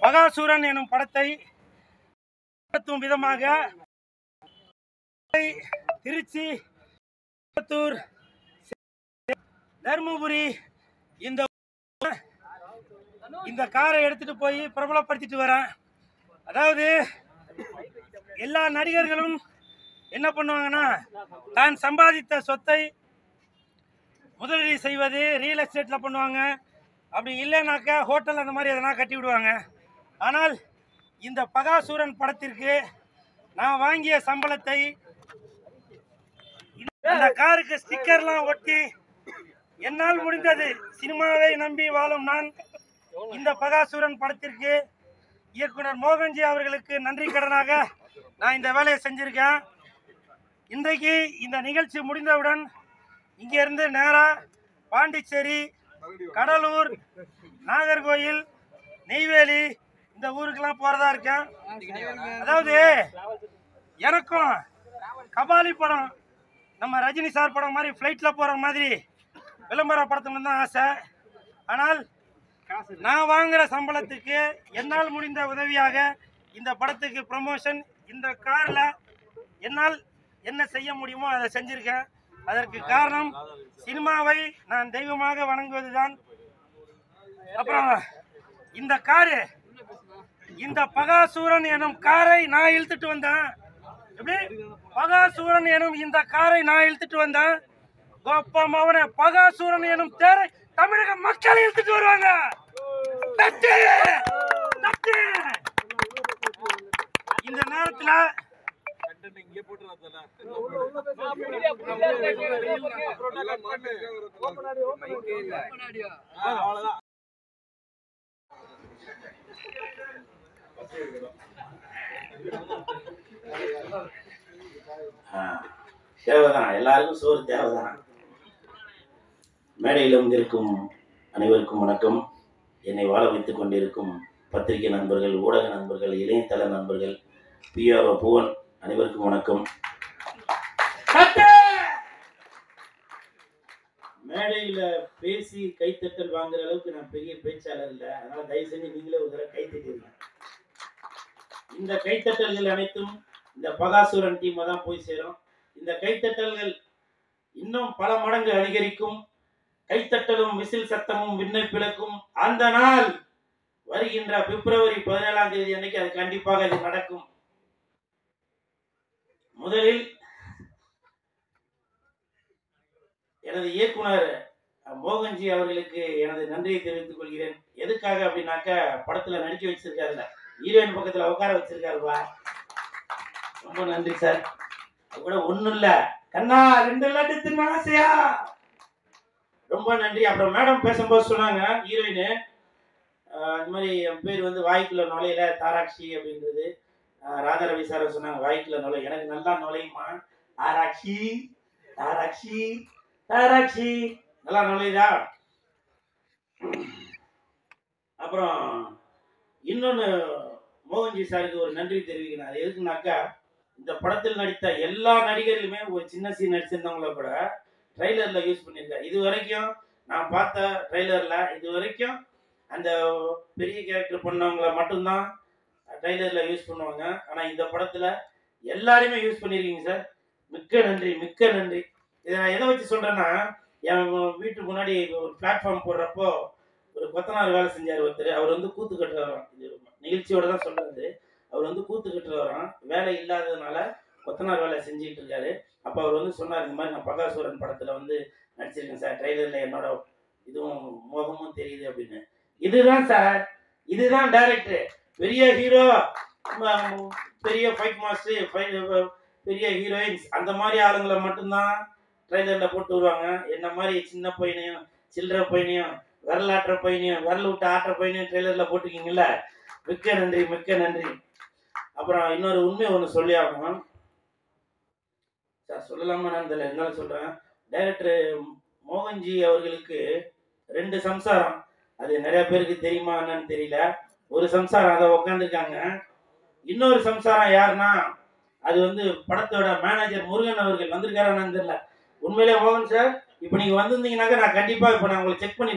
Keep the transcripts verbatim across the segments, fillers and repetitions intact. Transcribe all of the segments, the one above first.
பகாசூரன் எனும் படத்தை நடத்தும் விதமாக திருச்சி, தர்மபுரி இந்த இந்த காரை எடுத்துட்டு போய் பிரபலப்படுத்திட்டு வரேன். அதாவது எல்லா நடிகர்களும் என்ன பண்ணுவாங்கன்னா, தான் சம்பாதித்த சொத்தை முதலீடு செய்வது ரியல் எஸ்டேட்ல பண்ணுவாங்க. அப்படி இல்லைனாக்கா ஹோட்டல் அந்த மாதிரி எதனா கட்டி விடுவாங்க. ஆனால் இந்த பகாசூரன் படத்திற்கு நான் வாங்கிய சம்பளத்தை இந்த காருக்கு ஸ்டிக்கர்லாம் ஒட்டி என்னால் முடிந்தது, சினிமாவை நம்பி வாழும் நான் இந்த பகாசூரன் படத்திற்கு இயக்குனர் மோகன்ஜி அவர்களுக்கு நன்றி கடனாக நான் இந்த வேலையை செஞ்சிருக்கேன். இன்றைக்கு இந்த நிகழ்ச்சி முடிந்தவுடன் இங்கிருந்து நேராக பாண்டிச்சேரி, கடலூர், நாகர்கோயில், நெய்வேலி இந்த ஊருக்கெல்லாம் போறதா இருக்கேன். அதாவது எனக்கும் கபாலி படம், நம்ம ரஜினி சார் படம் மாதிரி ஃப்ளைட்ல போற மாதிரி விளம்பரப்படுத்தணும்னு தான் ஆசை. ஆனால் நான் வாங்குற சம்பளத்துக்கு என்னால் முடிந்த உதவியாக இந்த படத்துக்கு ப்ரமோஷன் இந்த கார்ல என்னால் என்ன செய்ய முடியுமோ அதை செஞ்சிருக்கேன். அதற்கு காரணம் சினிமாவை நான் தெய்வமாக வணங்குவதுதான். அப்புறம் இந்த காரு, இந்த பகாசூரன் எனும் காரை நான் இழுத்துட்டு வந்தேன். எப்படி பகாசூரன் எனும் இந்த காரை நான் இழுத்துட்டு வந்தேன். கோப்பமாவன பகாசூரன் எனும் தேரை தமிழக மக்கள் இழுத்துட்டு வருவாங்க. இந்த நேரத்துல தேவைதான், எல்லாருக்கும் சோறு தேவைதான். மேடையில் இருக்கும் அனைவருக்கும் வணக்கம். என்னை வாழ வைத்துக் கொண்டிருக்கும் பத்திரிகை நண்பர்கள், ஊடக நண்பர்கள், இணையதள நண்பர்கள், பிஆர்ஓ புவன் அனைவருக்கும் வணக்கம். மேடையில் பேசி கைத்தட்டல் வாங்குற அளவுக்கு நான் பெரிய பேச்சாளர் இல்லை. அதனால தயவு செஞ்சு நீங்களே ஒரு தடவை கைத்தட்டிருங்க. இந்த கைத்தட்டல்கள் அனைத்தும் இந்த பகாசூரன் டீமை தான் போய் சேரும். இந்த கைத்தட்டல்கள் இன்னும் பல மடங்கு அதிகரிக்கும். கைத்தட்டலும் விசில் சத்தமும் விண்ணை பிளக்கும். அந்த நாள் வருகின்ற பிப்ரவரி பதினேழாம் தேதி அன்னைக்கு அது கண்டிப்பாக அது நடக்கும். முதலில் எனது இயக்குனர் மோகன்ஜி அவர்களுக்கு எனது நன்றியை தெரிவித்துக் கொள்கிறேன். எதுக்காக அப்படின்னாக்க, படத்துல நடிக்க வச்சிருக்காருல்ல, ஹீரோயின் பக்கத்துல உட்கார வச்சிருக்காருப்பா. ரொம்ப நன்றி சார். அது கூட ஒண்ணும் இல்ல, கண்ணா ரெண்டு லட்டு தின்ன ஆசையா, ரொம்ப நன்றி. அப்புறம் மேடம் பேசும்போது சொன்னாங்க, ஹீரோயின் இந்த மாதிரி என் பேர் வந்து வாய்க்குள்ள நுழையில தாராட்சி அப்படின்றது. ராதா ரவி சார் சொன்னாங்க வாய்க்குள்ள நுழை, எனக்கு நல்லா நுழையுமா, தாராட்சி தாராட்சி தாராட்சி நல்லா நுழையுதா. அப்புறம் இன்னொன்னு மோகன்ஜி சாருக்கு ஒரு நன்றி தெரிவிக்கணும். அது எதுக்குனாக்கா, இந்த படத்தில் நடித்த எல்லா நடிகர்களுமே ஒரு சின்ன சீன் நடிச்சிருந்தவங்கள கூட ட்ரெய்லர்ல யூஸ் பண்ணியிருக்காரு. இது வரைக்கும் நான் பார்த்த ட்ரெய்லர்ல இது வரைக்கும் அந்த பெரிய கேரக்டர் பண்ணவங்கள மட்டும்தான் ட்ரெய்லர்ல யூஸ் பண்ணுவாங்க. ஆனா இந்த படத்துல எல்லாருமே யூஸ் பண்ணியிருக்கீங்க சார். மிக்க நன்றி, மிக்க நன்றி. இதை நான் எதை வச்சு சொல்றேன்னா, என் வீட்டுக்கு முன்னாடி ஒரு பிளாட்ஃபார்ம் போடுறப்போ ஒரு கொத்தனார் வேலை செஞ்சார் ஒருத்தர். அவர் வந்து கூத்து கட்டுறாராம். இது நிகழ்ச்சியோட தான் சொல்றது. அவர் வந்து கூத்து கட்டுறாராம். வேலை இல்லாததுனால கொத்தனார் வேலை செஞ்சுட்டு இருக்காரு. அப்போ அவர் வந்து சொன்னார், இந்த மாதிரி நான் பகாசூரன் படத்துல வந்து நடிச்சிருக்கேன் சார், ட்ரெய்லர்ல என்னோட இதுவும் முகமும் தெரியுது அப்படின்னு. இதுதான் சார், இதுதான் டைரக்டர். பெரிய ஹீரோ, பெரிய ஃபைட் மாஸ்டர், பெரிய ஹீரோயின்ஸ், அந்த மாதிரி ஆளுங்களை மட்டும்தான் ட்ரெய்லர்ல போட்டு வருவாங்க. என்ன மாதிரி சின்ன பையனையும் சில்லற பையனையும் விரலாட்டுற பையனையும் விரல் விட்டு ஆட்டுற பையனையும் ட்ரெய்லர்ல போட்டிருக்கீங்கல்ல, மிக்க நன்றி, மிக்க நன்றி. அப்புறம் இன்னொரு உண்மை ஒன்று சொல்லி ஆகணும் சார், சொல்லலாமா நான் தெரியல, இருந்தாலும் சொல்றேன். டைரக்டர் மோகன்ஜி அவர்களுக்கு ரெண்டு சம்சாரம். அது நிறைய பேருக்கு தெரியுமா என்னன்னு தெரியல. ஒரு சம்சாரம் அதை உட்காந்துருக்காங்க. இன்னொரு சம்சாரம் யாருன்னா, அது வந்து படத்தோட மேனேஜர் முருகன் அவர்கள் வந்திருக்காரு என்னன்னு தெரியல. உண்மையிலே மோகன் சார், இப்போ நீங்க வந்திருந்தீங்கன்னாக்க நான் கண்டிப்பா இப்போ நான் உங்களை செக் பண்ணிருப்பேன்.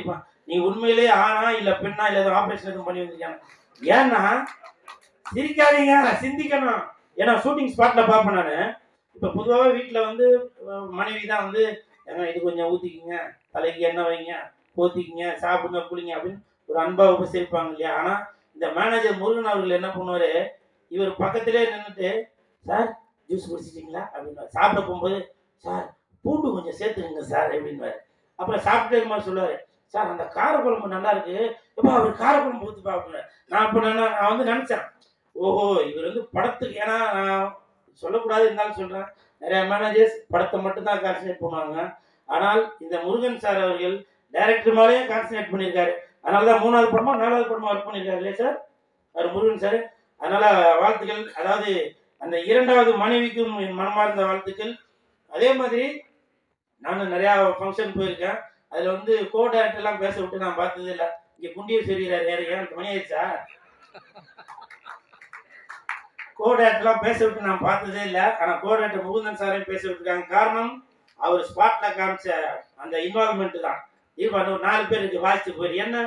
நீ உண்மையிலேயே ஆனா இல்ல பெண்ணா இல்ல எதுவும் ஆபரேஷன் எதுவும் பண்ணி வந்திருக்காங்க. ஏன்னா சிரிக்காதீங்க, சிந்திக்கணும். ஏன்னா ஷூட்டிங் ஸ்பாட்ல பார்ப்பேன் நான். இப்போ பொதுவாகவே வீட்டில் வந்து மனைவி தான் வந்து இது கொஞ்சம் ஊற்றிக்கிங்க, தலைக்கு எண்ணெய் வைங்க, போத்திக்கிங்க, சாப்பிடுங்க, குளிங்க அப்படின்னு ஒரு அன்பாக உபசரிப்பாங்க இல்லையா. ஆனால் இந்த மேனேஜர் முருகன் அவர்கள் என்ன பண்ணுவார், இவர் பக்கத்திலே நின்றுட்டு சார் ஜூஸ் குடிச்சிட்டிங்களா அப்படின்னு சாப்பிட போகும்போது சார் பூண்டு கொஞ்சம் சேர்த்துக்குங்க சார் அப்படின்வார். அப்புறம் சாப்பிட்டே மாதிரி சொல்லுவார் சார் அந்த காரக்குழம்பு நல்லா இருக்கு, எப்போ அவர் காரக்குழம்பு ஊற்றுப்பா அப்படின்னு. நான் இப்போ நான் நான் வந்து நினச்சேன், ஓஹோ இவர் வந்து படத்துக்கு, ஏன்னா நான் சொல்லக்கூடாது இருந்தாலும் சொல்கிறேன், நிறைய மேனேஜர்ஸ் படத்தை மட்டும்தான் கான்சன்ட்ரேட் பண்ணுவாங்க. ஆனால் இந்த முருகன் சார் அவர்கள் டைரக்டர் மேலேயே கான்சன்ட்ரேட் பண்ணியிருக்காரு. அதனால தான் மூணாவது படமா நாலாவது படமா ஒர்க் பண்ணியிருக்காரு இல்லையா சார் அவர் முருகன் சார். அதனால வாழ்த்துக்கள். அதாவது அந்த இரண்டாவது மனைவிக்கும் என் மனமார்ந்த வாழ்த்துக்கள். அதே மாதிரி நானும் நிறையா ஃபங்க்ஷன் போயிருக்கேன். அதில் வந்து கோ டைரக்டர்லாம் பேச விட்டு நான் பார்த்தது இல்லை. இங்கே குண்டியூர் சொல்லிடுறாரு யாரு, ஏன் மணி ஆயிடுச்சா, கோ டைரக்டர்லாம் பேச விட்டு நான் பார்த்ததே இல்லை. ஆனால் கோ டைரக்டர் முகுந்தன் சாரையும் பேச விட்டுருக்காங்க. காரணம் அவர் ஸ்பாட்ல காமிச்ச அந்த இன்வால்மெண்ட் தான். இப்போ ஒரு நாலு பேருக்கு வாசித்து போயிரு என்ன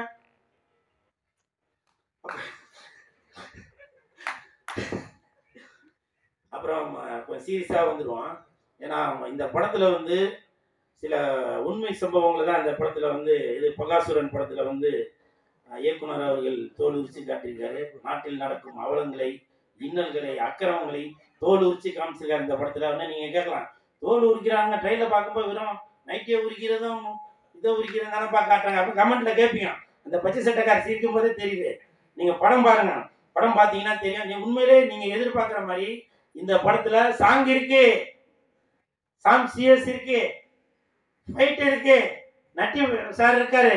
அப்புறம் கொஞ்சம் சீரியஸாக வந்துடுவான். ஏன்னா இந்த படத்தில் வந்து சில உண்மை சம்பவங்களை தான் இந்த படத்தில் வந்து இது பகாசுரன் படத்தில் வந்து இயக்குனர் அவர்கள் தோல் உரிச்சு காட்டியிருக்காரு. நாட்டில் நடக்கும் அவலங்களை, இன்னல்களை, அக்கிரமங்களை தோல் உரிச்சு காமிச்சிருக்காரு இந்த படத்தில். வந்து நீங்கள் கேட்கலாம், தோல் உரிக்கிறாங்க ட்ரெயினில் பார்க்கும்போது வெறும் நைட்டியை உரிக்கிறதும் இதை உரிக்கிறதும் தானே பார்க்க காட்டுறாங்க அப்படின்னு கமெண்ட்ல கேட்பீங்க. அந்த பச்சை சட்டைக்கார சிரிக்கும் போதே தெரியுது. நீங்கள் படம் பாருங்க, படம் பார்த்தீங்கன்னா தெரியும். நீ உண்மையிலே நீங்கள் எதிர்பார்க்குற மாதிரி இந்த படத்தில் சாங் இருக்கு, சாம் சிஎஸ் இருக்கு, ஃபைட் இருக்கு, நட்டி சார் இருக்காரு.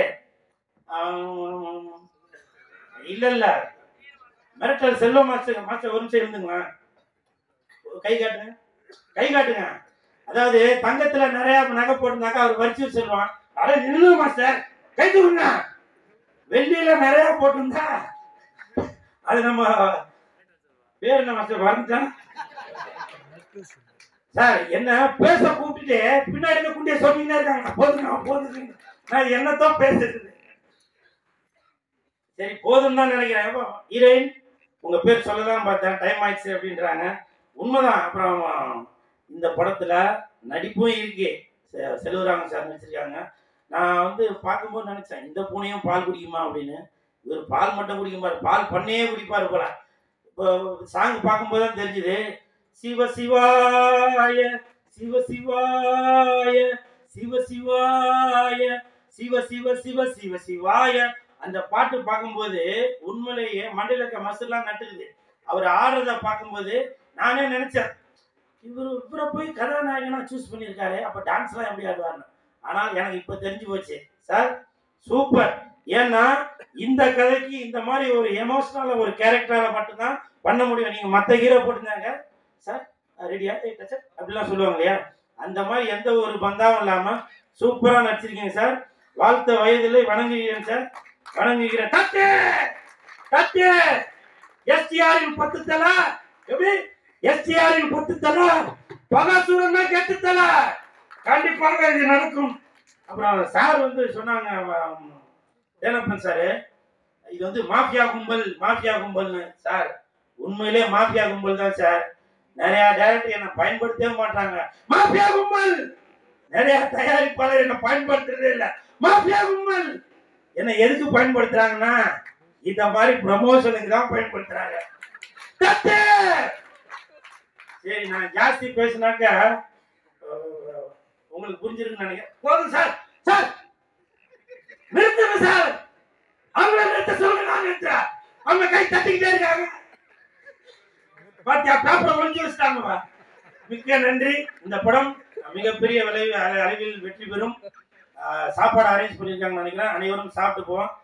இல்ல இல்ல மிரட்டல் செல்வம் மாஸ்டர் மாஸ்டர் ஒரு நிமிஷம் இருந்துங்களா, கை காட்டுங்க, கை காட்டுங்க. அதாவது தங்கத்துல நிறைய நகை போட்டிருந்தாக்கா அவர் வரிச்சு சொல்லுவான், அட நில்லு மாஸ்டர் கை தூக்குங்க. வெள்ளியில நிறைய போட்டிருந்தா அது நம்ம பேர் என்ன மாஸ்டர் வந்துட்டான் சார், என்ன பேச கூப்பிட்டுட்டு பின்னாடி குண்டிய சொல்லிக்கிட்டே இருக்காங்க, போதுங்க போதுங்க, நான் என்னத்தான் பேசுறது. சரி போதும் தான் நினைக்கிறேன். ஹீரோயின் உங்க பேர் சொல்லலாம் பார்த்தேன், டைம் ஆயிடுச்சு அப்படின்றாங்க. உண்மைதான். அப்புறம் இந்த படத்துல நடிப்பும் இருக்கு, செல்வராமன் சார் நடிச்சிருக்காங்க. நான் வந்து பார்க்கும்போது நினைச்சேன் இந்த பூனையும் பால் குடிக்குமா அப்படின்னு. இவர் பால் மட்டும் குடிக்கும்பாரு, பால் பண்ணையே குடிப்பாரு போல. இப்போ சாங் பார்க்கும்போது தான் தெரிஞ்சுது, சிவ சிவாய சிவ சிவாய சிவ சிவாய சிவ சிவ சிவ சிவ சிவாய. அந்த பாட்டு பார்க்கும்போது உண்மையிலேயே மண்டையில இருக்க மசிலாம் நட்டுக்குது. அவர் ஆடுறத பார்க்கும்போது நானே நினைச்சேன், இவர் இவரை போய் கதாநாயகனா சூஸ் பண்ணியிருக்காரு, அப்ப டான்ஸ்லாம் எப்படி ஆடுவார்னு. ஆனால் எனக்கு இப்ப தெரிஞ்சு போச்சு சார், சூப்பர். ஏன்னா இந்த கதைக்கு இந்த மாதிரி ஒரு எமோஷனல் ஒரு கேரக்டரால மட்டும்தான் பண்ண முடியும். நீங்க மற்ற ஹீரோ போட்டிருந்தாங்க சார் ரெடியா அப்படிலாம் சொல்லுவாங்க இல்லையா, அந்த மாதிரி எந்த ஒரு பந்தாவும் இல்லாம சூப்பரா நடிச்சிருக்கீங்க சார். வாழ்த்த வயதில் வணங்குகிறேன் சார், வணங்குகிறேன். தட்டு தட்டு எஸ்டிஆரின் பத்து தலா, எப்படி எஸ்டிஆரின் பத்து தலா, பகாசுரன் கெட்டு தலா, கண்டிப்பாக இது நடக்கும். அப்புறம் சார் வந்து சொன்னாங்க, தேனப்பன் சார், இது வந்து மாஃபியா கும்பல் மாஃபியா கும்பல்னு. சார் உண்மையிலே மாஃபியா கும்பல் தான் சார். நிறைய டைரக்டர் என்ன பயன்படுத்தவே மாட்டாங்க, மாஃபியா கும்பல். நிறைய தயாரிப்பாளர் என்ன பயன்படுத்துறதே இல்லை, மாஃபியா கும்பல். என்ன எதுக்கு பயன்படுத்துறாங்கன்னா இந்த மாதிரி ப்ரமோஷனுக்கு தான் பயன்படுத்துறாங்க. சரி நான் ஜாஸ்தி பேசினாக்க உங்களுக்கு புரிஞ்சிருக்குன்னு நினைக்கிறேன். போதும் சார், சார் நிறுத்துங்க சார், அவங்கள நிறுத்த சொல்லுங்க, நான் நிறுத்துறேன். அவங்க கை தட்டிக்கிட்டே இருக்காங்க, பாத்தியா பேப்பரை ஒழிஞ்சு வச்சுட்டாங்க. மிக்க நன்றி. இந்த படம் மிகப்பெரிய விளைவு அளவில் வெற்றி பெறும். சாப்பாடு அரேஞ்ச் பண்ணியிருக்காங்கன்னு நினைக்கிறேன். அனைவரும் சாப்பிட்டு போவோம்.